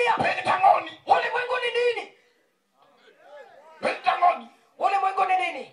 Hallelujah. Pentangoni. Ulimwengu ni nini? Pentangoni. Ulimwengu ni nini?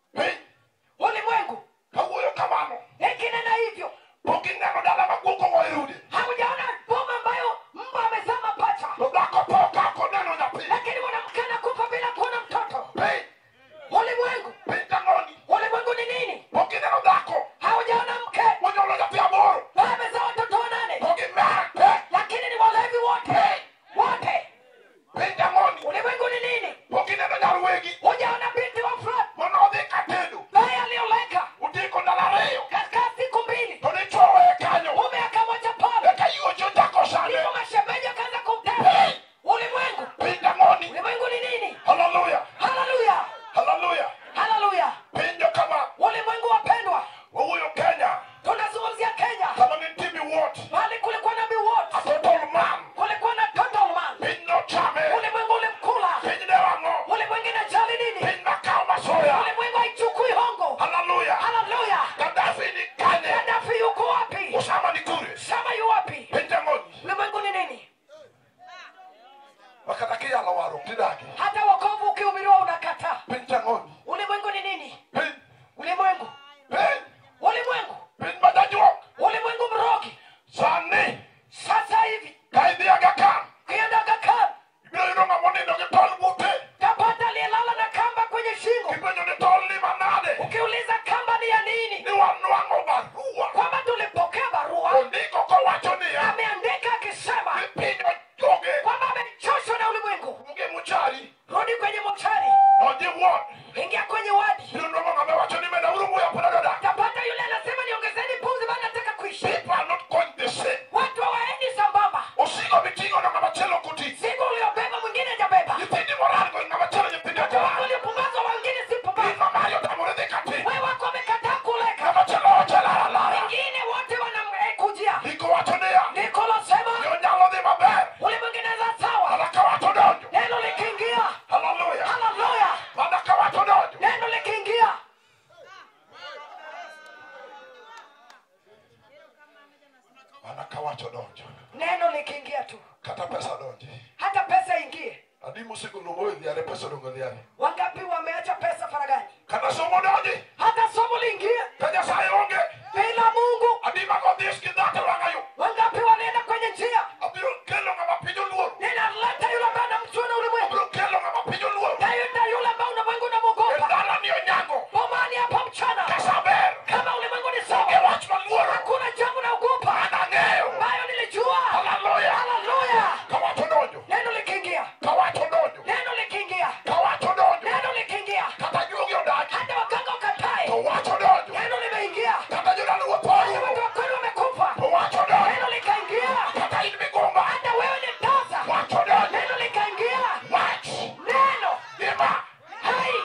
Ulimwengu. Kawuoyo kamano. Ikinena hivyo. Pokineno dala maguko wairudi. Hamujaona boma ambayo mbwa amezama pacha. Lodako poka koneno nyapi. Lakini mwanamke anakufa bila kuona mtoto. Ulimwengu. Pentangoni. Ulimwengu ni nini? Pokineno dako. Haujaona mke. Wanyolo nyapi amoro. Amezaa watoto 8. Pokimea. Lakini ni walevi wote. Wote. Pentangoni. Ulimwengu ni nini? Pokineno nyaruwegi. Hujaona binti wa Fred. Monodhi katedu. Naye alioleka. Utiko ndalareyo. Katika siku 2. Tonichowe kanyo. Mume akamoja pale. Eka yuo chotako sane. Ndipo mashemeji akaanza kumtesa. Ulimwengu. Pentangoni. Ulimwengu ni nini? Hallelujah. Hallelujah. Hallelujah. Hallelujah. Penjo kama. Ulimwengu wapendwa. Huyo Kenya. Tunazungumzia Kenya. Kama ni timu wote. Bali kulikuwa na biwot. A total man. Kulikuwa na total man. Pinno chame. Ulimwengu ulimkula. Pinne wango. Ulimwengu inajali nini? Pinna kao masoya. Ulimwengu haichukui hongo. Hallelujah. Hallelujah. Gaddafi ni Kanye. Gaddafi yuko wapi? Osama ni kure. Shama yu wapi? Pentangoni. Ulimwengu ni nini? Wakatakia la waro kidaki. Hata wokovu ukihubiriwa unakataa. Pentangoni. Ulimwengu ni nini? Pen. Ulimwengu. Pen. Ulimwengu. Pen madajwa. Ulimwengu mrogi. Sane. Sasa hivi. Kaidi agakan. Kienda Kakar. Ibiro yunga monendo kitol bute. Tapata aliyelala na kamba kwenye shingo. Kipenyo ni tol ni manade. Ukiuliza kamba ni ya nini? Ni wanuango barua. Kwamba tulipokea barua. Ondiko kwa wacho ni ya. Ameandika akisema. Kipinyo joge. Kwamba amechoshwa na ulimwengu. Mge muchari. Rudi kwenye mochari. Oji won. Ingia kwenye wadi. Yunga monga wacho ni mena urumu ya panadada. Tapata yule anasema niongezeni pumzi bana nataka kuishi. People are not going the same. Watu hawaendi sambamba. Usigo mitingo na mabachelo kuti. Siku uliobeba mwingine hajabeba. Nipindi morali kwa mabachelo nipindi ya jala. Waliopumbazwa wengine si pumbavu. Ima mayo tamuridhi kati. Wewe wako wamekataa kuleka. Mabachelo wachala la. Wengine wote wanamkujia. Niko wacho ni ya. Nikola sema. Yo nyalo di maber. Ule mwingine za sawa. Alaka wacho donjo. Neno likiingia. Hallelujah. Hallelujah. Alaka wacho donjo. Neno likiingia. Alaka wacho donjo. Neno likiingia tu. Kata pesa donjo. Hata pesa ingie. Adimu siku numoe diare pesa dongo diare. Wangapi wameacha pesa faragani? Kata somo donjo. Hata somo liingie. Kanya sayonge. Bila Mungu. Adima kodhiski date wangayo. Wangapi wanaenda kwenye njia? Abiro kelo nga mapijo luo. Ninaleta yule ambaye anamchua na ulimwengu. Abiro kelo nga mapijo luo. Nayuta yule ambaye ulimwengu unamwogopa. Ndala niyo nyango. Bomani hapa mchana. Kasaber. Kama ulimwengu ni Oge sawa. watchman luoro. Hakuna jambo naogopa. Anangeo. Ambayo nilijua. Hallelujah. Hallelujah. Kawacho donjo. Neno likiingia. Kawacho donjo. Neno likiingia. Kawacho donjo. Neno likiingia. Kata jugi odagi. Hata wakanga ukatae. Kawacho donjo. Neno limeingia. Kata jura luo Watu poru. wa kweli wamekufa. Kawacho donjo. Neno likaingia. Kata ini migomba. Hata wewe ni tasa. Wacho donjo. Neno likaingia. Watch. Neno. Dima. Hai.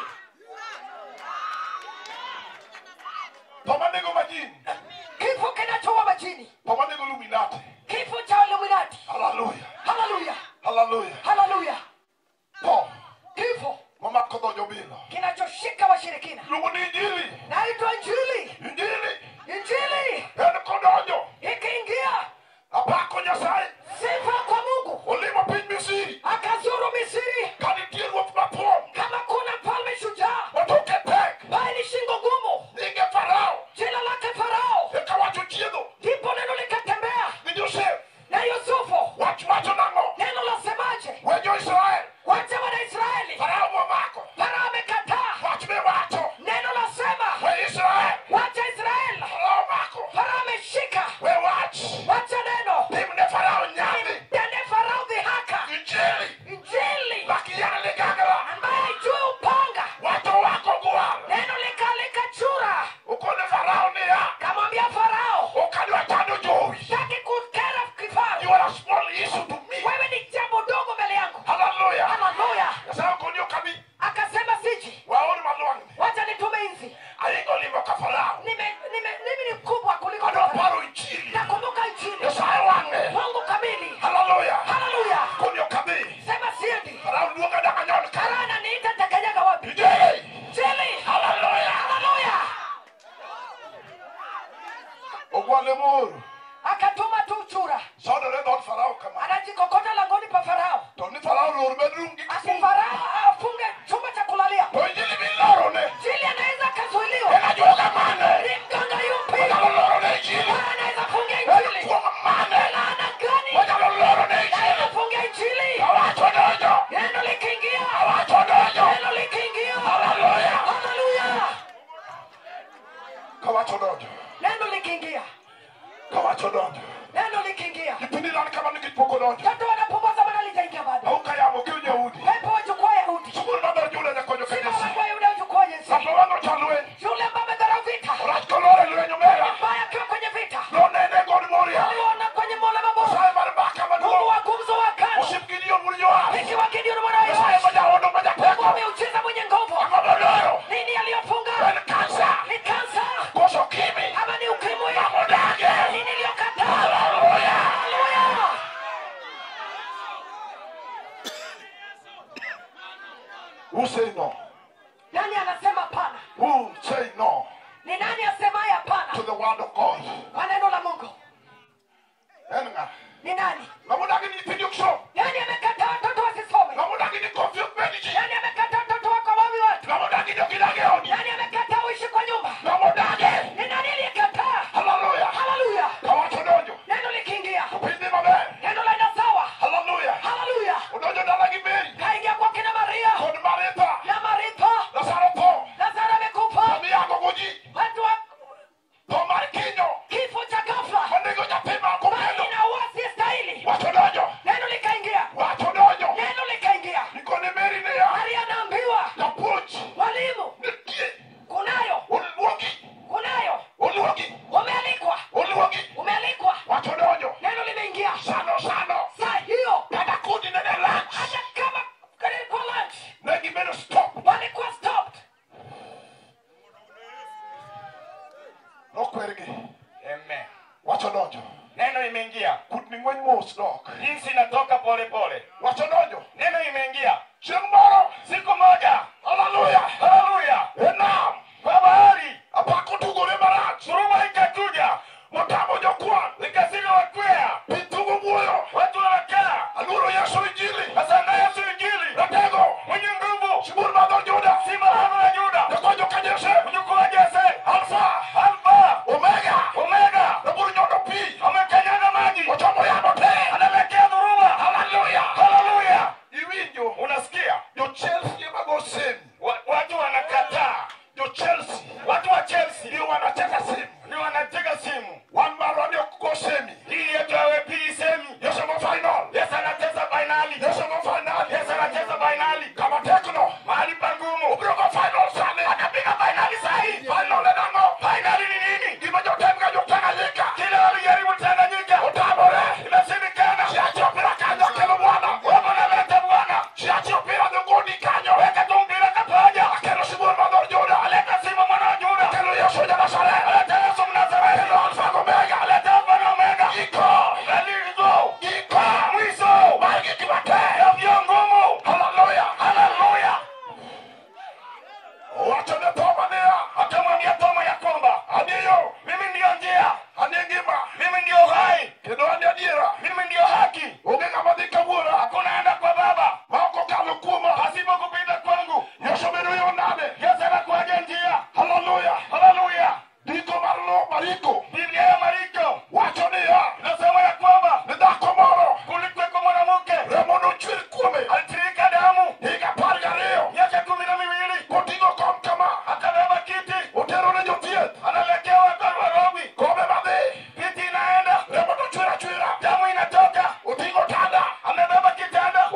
Pamanego majini. Kifo kinachoua majini. Pamanego luminati. Kifo cha Illuminati. Hallelujah. Hallelujah. Hallelujah. Hallelujah. Po. Kifo Mama kodonjo bila. kinachoshika washirikina. Lugu ni injili. Naitwa Injili. Injili. Injili En kodonjo. ikiingia. Apako nyasaye. Sifa kwa Mungu. Olimo piny Misiri. Akazuru Misri. Kanitie ruoth mapuom. Kama kuna mfalme shujaa. Otoke tek. Bali ni shingo ngumu. Nyinge Farao. Jina lake Farao. Eka wacho chiedho. Ndipo neno likatembea. Ni Joseph. Na Yusufu. Wacho nang'o. Neno lasemaje? Wejo Israel. Wacha wana Israeli. Farao momako. Farao amekataa. Wach be wacho. Neno lasema. Who say no? Nani anasema hapana? Who say no Ni nani asemaye hapana to the word of God? kwa neno la Mungu? Enga. Ni nani? Namudagi ni pinyuksho. Nani amekataa watoto wasisome? Namudagi ni confuse manage. Nani amekataa watoto wako wawe watu? Namudagi ni kidage oni. Nani amekataa uishi kwa nyumba? Namudagi. Ni nani aliyekataa? Hallelujah. Haleluya. Kawacho donjo. Neno likiingia, Pindi mabe. neno la sawa. Hallelujah. Haleluya. Udonjo dalagi Mary. Kaingia kwa kina Maria. Kod Martha. Na Maritha. Lazaro to. Lazaro amekufa. Kami yako kuji. Watu wa Tomar kinyo. kifo cha ghafla. Mandigo nyapima kumendo. Ina uasi stahili. Wacho donjo. Neno likaingia. Wacho donjo. Neno likaingia. Niko ni Mary ne ya. Maria anaambiwa, Tapuch. walimu, Nikie. kunayo, Uluogi. kunayo, Uluogi. umealikwa, Uluogi. umealikwa. Wacho donjo. Neno limeingia. Sano sano. Saa hiyo Kata kudi nene lunch. hata kama kwa lunch Negi meno stop. walikuwa stopped. No kwergi. Amen. Wacho donjo. Neno imeingia. Kudni ngweny mos dok. Jinsi inatoka pole pole. Wacho donjo. Neno imeingia. Chieng' moro. Siku moja. Hallelujah. Haleluya. Enam. Kwa bahari. Apako tugore marach. Suruba ikakuja. Motamo jokwan. Likasika wakwea. Pitugo buoyo. Watu wanakaa. Aluro Yesu injili. Asanga Yesu injili. Ratego. Mwenye nguvu. Sibur madol Juda. Simba hana na Yuda. Jakojo kanyese. Mjukuu wa Jese. Alfa. Alfa. Omega. Omega. Naburu nyondo pi. Amekanyaga maji. Ochomo yamo te. Anaelekea dhuruba. Hallelujah. Haleluya. Iwinjo. Unasikia? Jo Chelsea mago semi. Watu wanakataa. Jo Chelsea. Watu wa Chelsea Ndio wanacheza simu. ni wanatega simu. One maro ndio kuko semi. Hii yetu hawepigi semi. Yesu mo final. Yesu anacheza finali. Yesu mo final. Yesu anacheza finali. Kama tekno. Mahali pangumu. Ubrogo final sane. Anapiga finali sahi. Final enango. Finali ni nini? Gima jotemga jotanganyika. Kila walijaribu Tanganyika. Otamore. Imeshindikana. Siachi opira kanyo kelo Bwana. Wapo naleta Bwana. Siachi opira dhunguni kanyo. Weka tu mpira kapaja. Akelo Sibur madol Juda. Aleta Simba mwana wa Juda. Akelo Yesu ja Nazareth. Aleta Yesu Mnazareti. Akelo Alfa na Omega. Aleta Alfa na Omega. Iko. Galizo. Iko. Mwisho. Magi kibate. Ya vyo ngumu. Hallelujah. Haleluya. Wacho ne toma nea. Akamwambia Toma ya kwamba Aniyo. mimi ndiyo njia. Aningima. Mimi ndiyo hai. Kendo ani adiera. Mimi ndiyo haki. Onge kama dhika buora. Hakuna enda kwa Baba Maoko kalo kuma. pasipo kupita kwangu. Yesu bedo yo nane. Yesu anakuaje njia. Hallelujah. Haleluya. Diko marlo mariko. Biblia ya Mariko Wacho niya. inasema ya kwamba Ni dhako moro. kulikuweko mwanamke Remo nochwer kuome. alitirika damu Higa 12. miaka 12, Kotingo kom kama. akabeba kiti, Otero ne jothieth. anaelekea watu wa Robi. Kobe madhi. Kiti inaenda, Remo nochwer achwera. damu inatoka, Otingo tanda. amebeba kitanda,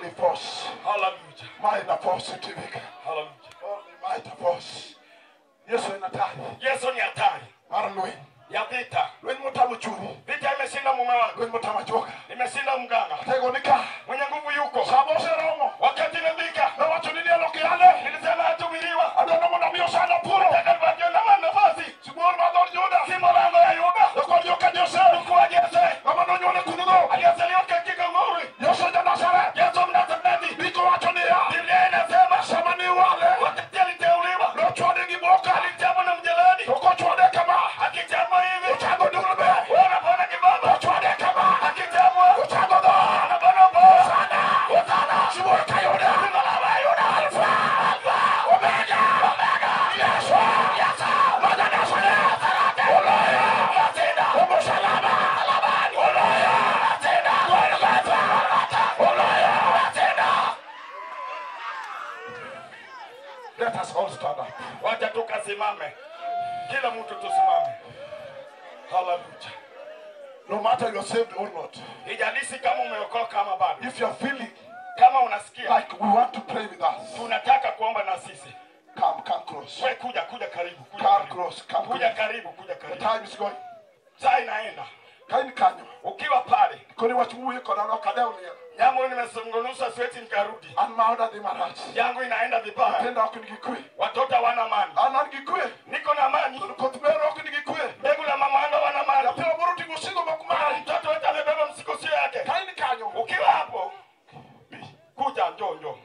Holy force. Hallelujah. Mighty force itimika. Hallelujah. Holy mighty force. Yesu ni hatari. Yesu ni hatari. Mara lweni. Ya vita. Lweni mtamu chuni. Vita imeshinda mume wangu. Lweni mtamu joka. Imeshinda mganga. Tego nika. Mwenye nguvu yuko. Sabose romo. Wakati nilika. Na watu nini alokiale. Nilisema hatubiliwa. Adona mwana mio sana puro. Nataka na nafasi. Simon mador Yuda. Simo lango ya Yuda. Dokor yoka Jose. Kwa Jose. Kama nonyone kununo. Aliyezaliwa katika ngori. Yesu ja Nazareth. Yesu Mnazareti. Biko watu ni ya. Biblia inasema Sama ni wale. wakati aliteuliwa. No chwade giboka. Alichapwa na mjeledi. Toko chwade kama. Akichapwa hivi. Uchago durube. Wanapona kibaba. Chwade kama. Akichapwa. Uchago do. Wanapona boa. Usana. Shibwe kayoda. Simalawa yoda. Alfa. Omega. Yesu. Yesu. Maja Nazareth. Olaya. Matenda. Omo salama. Alabani. Olaya. Matenda. Golgotha. Olaya. Matenda. Let us all stand up. Wacha tukasimame. Kila mtu tusimame. Hallelujah. No matter you're saved or not. Ijalishi kama umeokoka ama bado. If you're feeling Kama unasikia like we want to pray with us, tunataka kuomba na sisi. come close. Wewe kuja karibu. Come close. Come Kuja close. karibu. The time is going. Saa inaenda. Kaini kanyo. Ukiwa pale. Koni wachuwe kona no kadaunia. Yangu nimesongonusa sweti nikarudi. An maoda di marach. Yangu inaenda vibaya. Tenda okunigikwe. Watoto wana amani. Anangikwe. Niko na amani. Kotubero okunigikwe. Mbegu la mama yangu wana amani. Pia buruti gusigo makumari. Mtoto wetu amebeba mzigo sio yake. Kaini kanyo. Ukiwa hapo kuja njoo.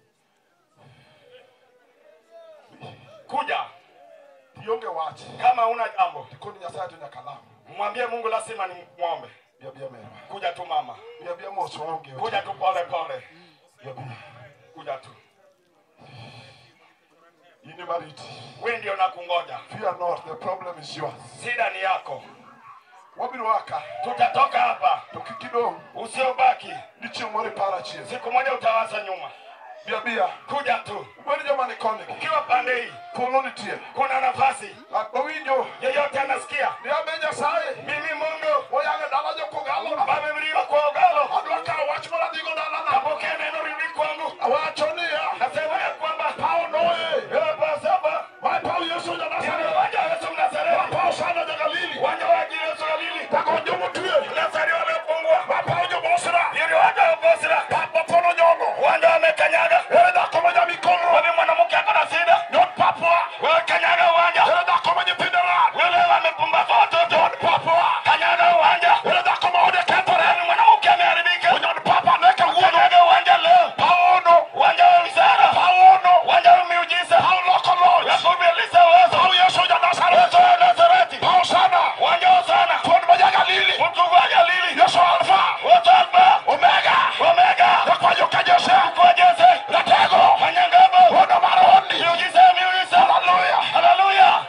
Kuja. Yonge wachi. Kama una jambo, Koni nyasaya tu nyakalamu. mwambie Mungu lazima ni muombe. Bia mewa. Kuja tu mama. Bia moso onge. Kuja tu pole pole. Bia. Kuja tu. Ini mariti. Wewe ndio nakungoja. Fear not, the problem is yours. Shida ni yako. Wabiru waka. Tutatoka hapa. Tukikido. Usiobaki. Nichi umori parachie. Siku moja utawaza nyuma. Bia. Kuja tu. Ubeni jamani kone. Ukiwa pande hii, Poloni tie. kuna nafasi. Bawinjo. Yeyote anasikia. Ni abeja sae. Mimi Mungu. Oyange dalajo kogalo. Baba mliwa kwa ugalo. Adwaka wachmala digo dalana. Napokea neno rudi kwangu. Awachonia. Nasema ya kwamba Pao noe. Baba saba. Mai pao Yesu ya Nazareth. Wanja Yesu Mnazareti. Pao sana ya Galili. Wanja wa Yesu Galili. Takonjo mutue. Nazari wamefungwa. Pao jo bosra. Yule wanja Bosra. Papa pono nyono. Wanja wamekanyaga. Ereda komoja mikono. Wale mwanamke akona shida. Not papa. Wakanyaga wanja. Ereda komoja pindara. Wale wamepumbaza watoto. Not papa. Kanyaga wanja. Ereda komoja kentore. Wale mwanamke ameharibika. Not papa neka uono. Kanyaga wanja leo. Pao no. Wanja wa wizara. Pao no. Wanja wa miujiza. Pao loko lodge. Wakubilisa wazo. Pao Yesu ya Nazareth. Yesu wa Nazareti. Pao sana. Wanja wa sana. Pon moja Galili. Mtu wa Galili. Yesu alfa. Wote Alfa. Omega. Omega. Kwa yoka Jose. Kwa Jose. Latego. Manyangabo. Ono maroni. Miujiza. Hallelujah. Hallelujah.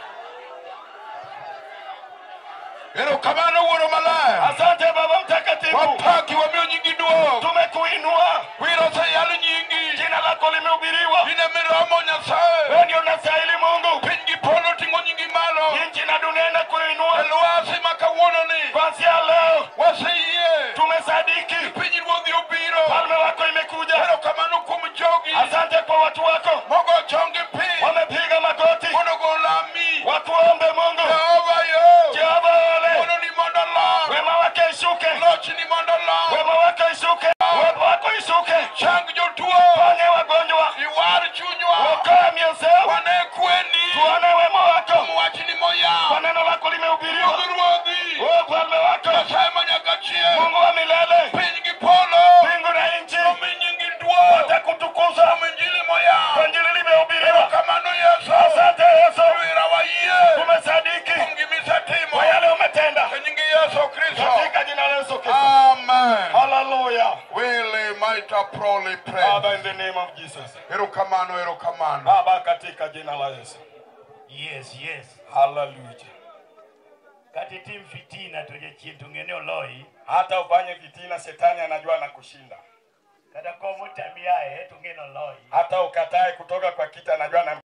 Ero kamano woro malaya. Asante Baba Mtakatifu. Wapaki wa mio nyingi duo. Tumekuinua. Wiro sa yalu nyingi. Jina lako limehubiriwa. Ine miromo nyasaye. Wewe ndio unastahili Mungu. Pingi polo tingo nyingi malo. Nchi na dunia inakuinua. Eluasi makawuono ni. Kuanzia leo Wasiye. tumesadiki. Pingi ruodhi obiro. Falme wako imekuja. Ero kamano kumijogi. Asante kwa watu wako. Mogo chongi pi. Wamepiga magoti. Mono golami. Wakuombe Mungu. Jehova yo. Jehova ole. Mono ni mondala. Wema wake ishuke. Lochi ni mondala. Wema wake ishuke. Uwepo wako ishuke. Chang jotuo. Ponye wagonjwa. Iwar chunywa. Okoa mioyo. Wane kweni. Tuone wema wako. Muwachi ni moya. Kwa neno lako limehubiriwa. Ruodhi. Wewe Falme wako. Nyasaye manyakachie. Mungu wa milele. Pingi polo. Mbingu na nchi. Minyingi duo. Watakutukuza. Minjili moya. Injili limehubiriwa. Kamano Yesu. Asante Yesu. Wira wa iye. Tumesadiki Mungimisa timo. kwa yale umetenda. Nyingi Yesu Kristo. Katika jina la Yesu Kristo. Amen. Hallelujah. Wele maita prole pray. Father, in the name of Jesus. Ero kamano. Baba, katika jina la Yesu. Yes. Hallelujah. Kati tim fitina toje chintu ngene oloi. Hata ufanye fitina, shetani anajua na kushinda. Kada komo tamiae tungene oloi. Hata ukatae kutoka kwa kita, anajua na